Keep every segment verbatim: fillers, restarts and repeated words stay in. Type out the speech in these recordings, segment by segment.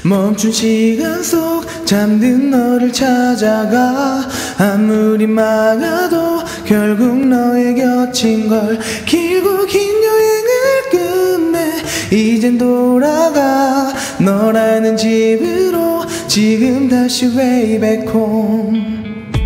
멈춘 시간 속 잠든 너를 찾아가 아무리 막아도 결국 너의 곁인 걸 길고 긴 여행을 끝내 이젠 돌아가 너라는 집으로 지금 다시 way back home.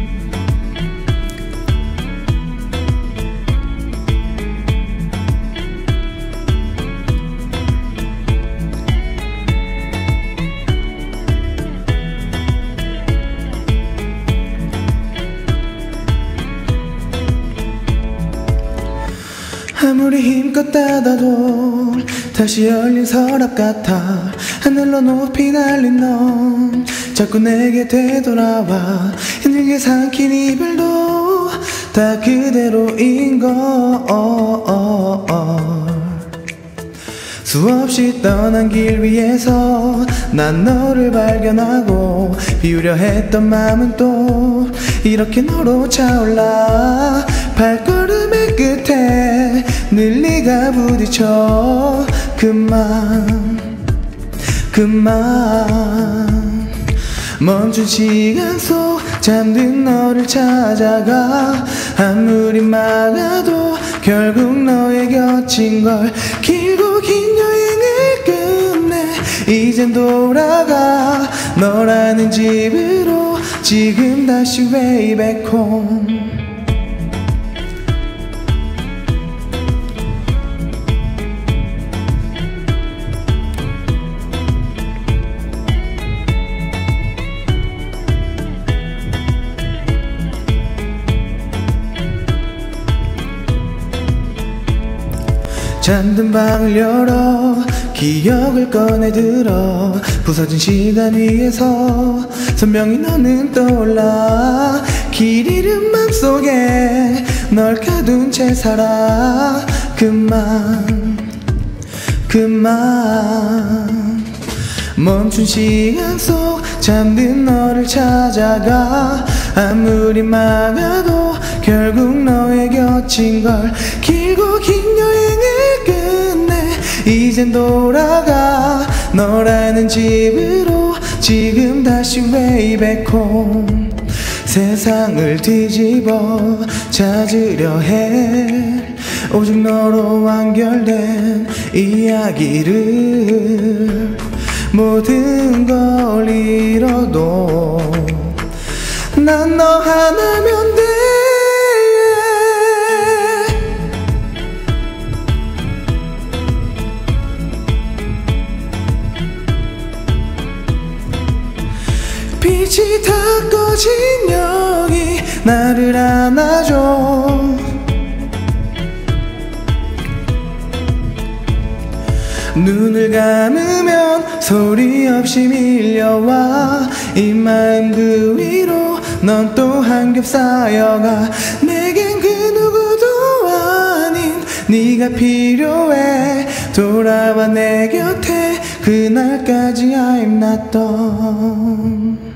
아무리 힘껏 닫아도 다시 열린 서랍 같아 하늘로 높이 날린 넌 자꾸 내게 되돌아와 힘들게 삼킨 이별도 다 그대로인 걸. 수없이 떠난 길 위에서 난 너를 발견하고 비우려 했던 마음은 또 이렇게 너로 차올라 발걸음의 끝에 늘 네가 부딪혀 그만 그만 멈춘 시간 속 잠든 너를 찾아가 아무리 막아도 결국 너의 곁인 걸 길고 긴 여행을 끝내 이젠 돌아가 너라는 집으로 지금 다시 way back home. 잠든 방을 열어 기억을 꺼내들어 부서진 시간 위에서 선명히 너는 떠올라 길 잃은 맘속에 널 가둔 채 살아 그만 그만 멈춘 시간 속 잠든 너를 찾아가 아무리 막아도 결국 너의 곁인 걸 길고 긴 여행을 끝내 이젠 돌아가 너라는 집으로 지금 다시 way back home. 세상을 뒤집어 찾으려 해 오직 너로 완결된 이야기를 모든 걸 잃어도 난 너 하나면 돼. 빛이 다 꺼진 여기 나를 안아줘 눈을 감으면 소리 없이 밀려와 이 마음 그 위로 넌 또 한 겹 쌓여가 내겐 그 누구도 아닌 네가 필요해 돌아와 내 곁에 그날까지 I'm not done.